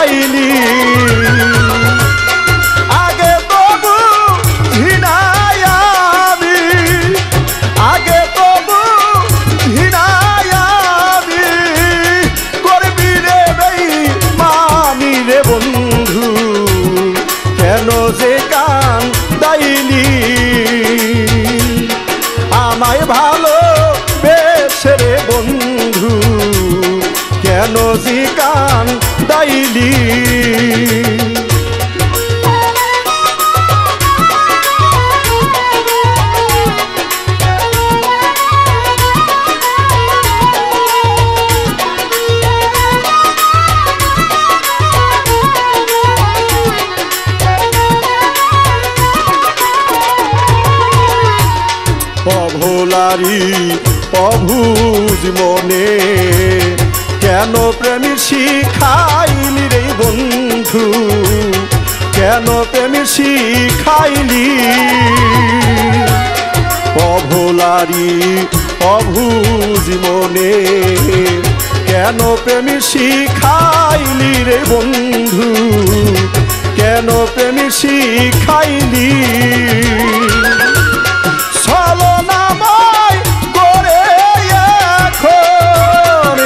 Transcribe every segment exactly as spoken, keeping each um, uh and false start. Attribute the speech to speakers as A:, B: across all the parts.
A: দাইলি আগে তবু ঘৃণায় আমি আগে তবু ঘৃণায় আমি করবি রে বেঈমানি রে বন্ধু কেন যে কান দাইলি আমায় ভালো বেশে রে বন্ধু কেন যে কান দাইলি অভোলারি অভুজ মনে কেন প্রেমী শিখাইলি রে বন্ধু কেন প্রেমী শিখাইলি অভোলারি অভুজ মনে কেন প্রেমী শিখাইলি রে বন্ধু কেন প্রেমী শিখাইলি ছলনাময় করে এখন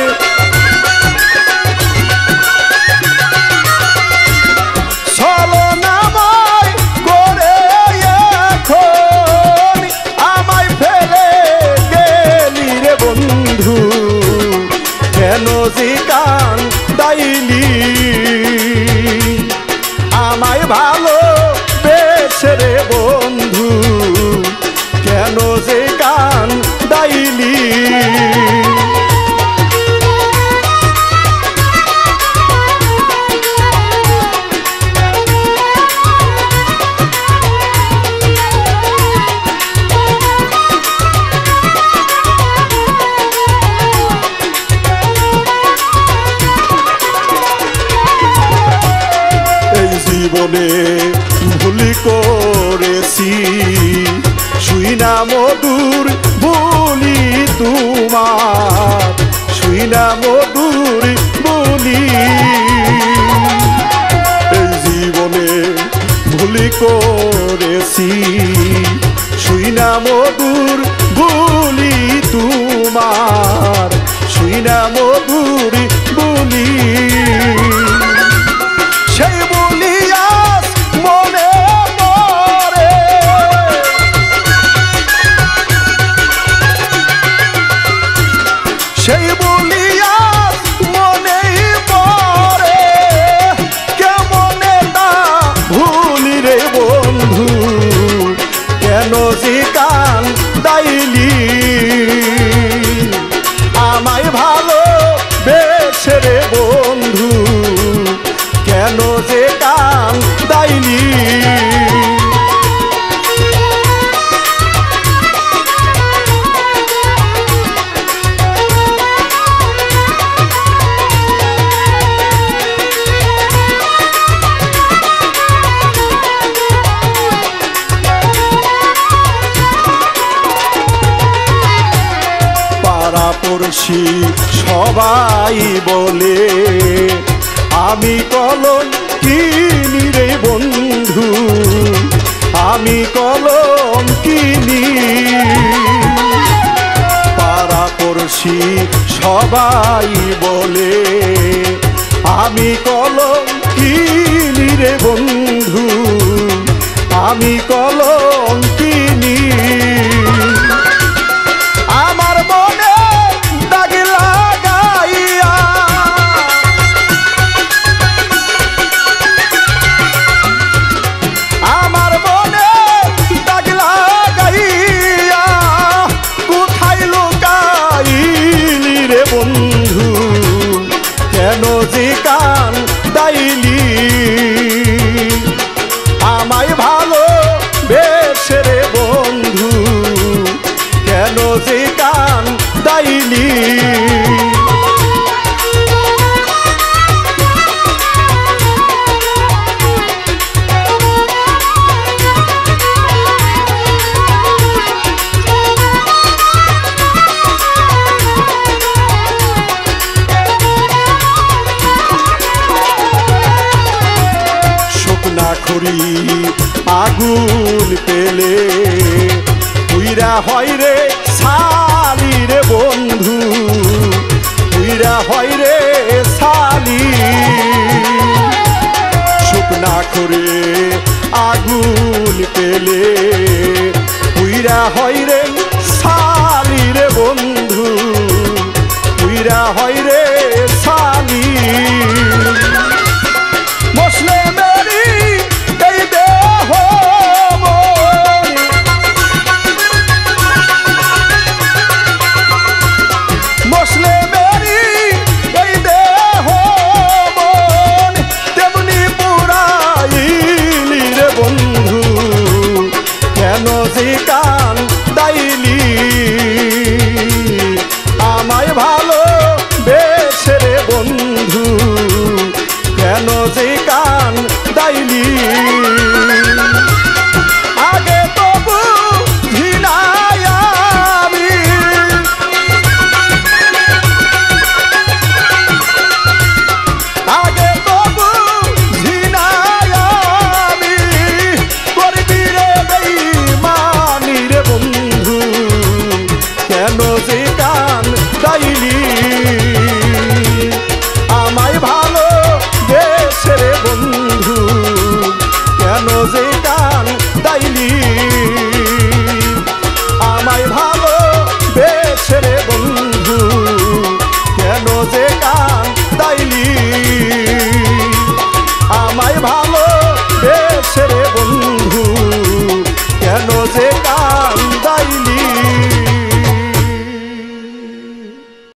A: ছলনাময় করে এখন আমায় ফেলে গেলি রে বন্ধু কেন যে কান দাইলি আমায় ভালো বেশে রে বন্ধু কেন যে কান দাইলি এই জীবনে ভুলি করেছি শুই না মধুর বলি তোমার শুই না মধুর বলি এই জীবনে ভুলি করেছি শুই না মধুর বলি তোমার শুই না মধুর বলি সেই বলি আজ মনে পড়ে সেই বলি আজ মনে পড়ে কেমনে তা ভুলি রে বন্ধু কেন যে কান দাইলি আমায় ভালো বেশে রে বন্ধু কেন যে কান দাইলি পাড়াপড়শি সবাই বলে আমি কলঙ্কিনী রে বন্ধু আমি কলঙ্কিনী পাড়াপড়শি সবাই বলে আমি কলঙ্কিনী রে বন্ধু আমি কলঙ্কিনী আমার মনে দাগ লাগাইয়া আমার মনে দাগ লাগাইয়া কোথায় লুকাইলি রে বন্ধু কেন যে কান দাইলি আমায় ভালো বে খড়ি আগুন পেলে উইরা হয় রে শালি রে বন্ধু, উইরা হয় রে শালি। শুকনা করে আগুন পেলে উইরা হয় রে শালি রে বন্ধু, উইরা হয় রে শালি। মুসলিমেরি এই দেহ মন, মুসলিমেরি এই দেহ মন তেমনি পুরাইলি রে বন্ধু, কেন যে কান দাইলি আমায় ভালো বেশে রে বন্ধু, কেন যে কান দাইলি।